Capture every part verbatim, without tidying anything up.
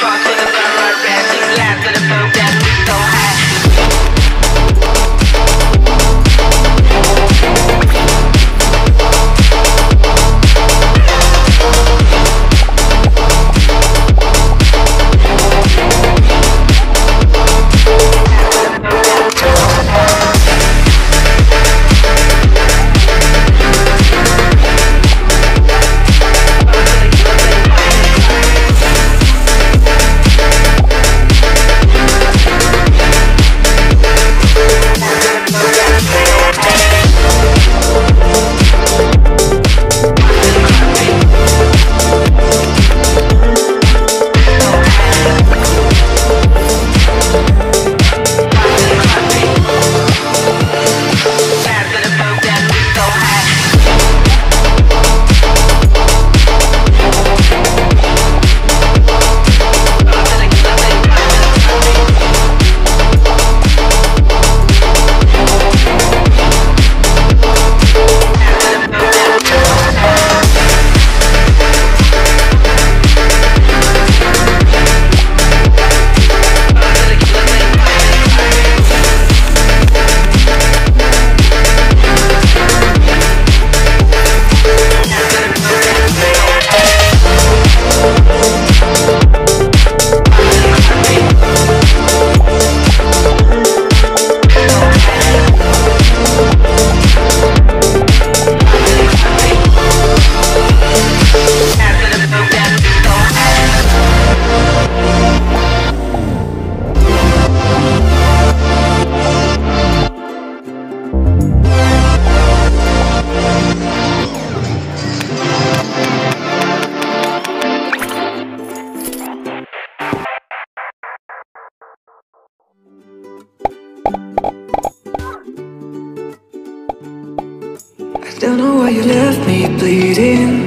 Don't know why you left me bleeding,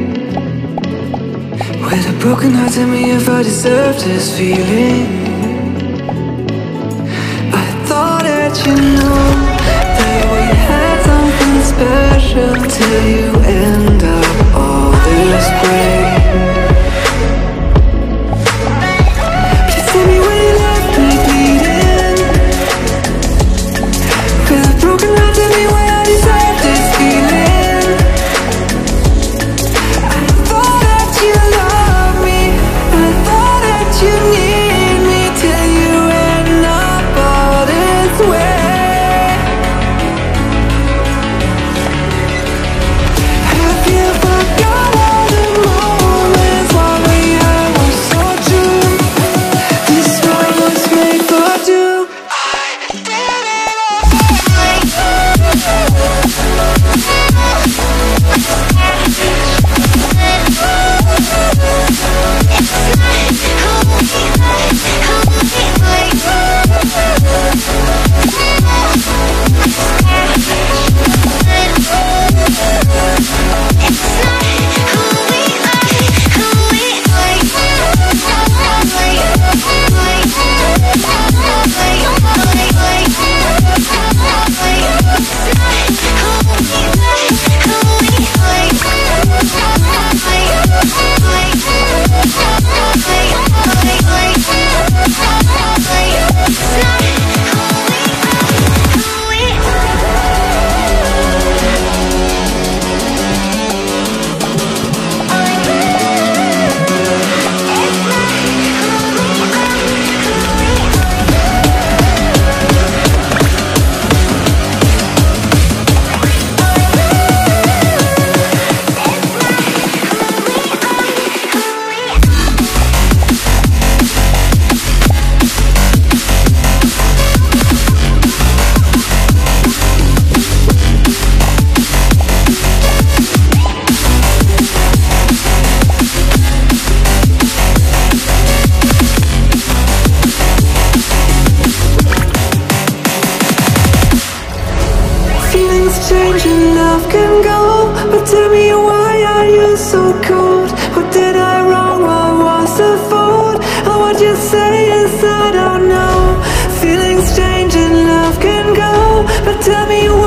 with a broken heart. Tell me if I deserve this feeling. I thought that you know that we had something special, till you end up all this way. Please tell me why you left me bleeding, with a broken heart. Tell me why I deserve this feeling. I thought that you loved me, I thought that you need me, till you end up all this way. Have you forgot all the moments while we had were so true? This world was made for two. I did it change and love can go, but tell me why are you so cold? What did I wrong? What was the fault? And what you say is I don't know. Feelings change and love can go, but tell me why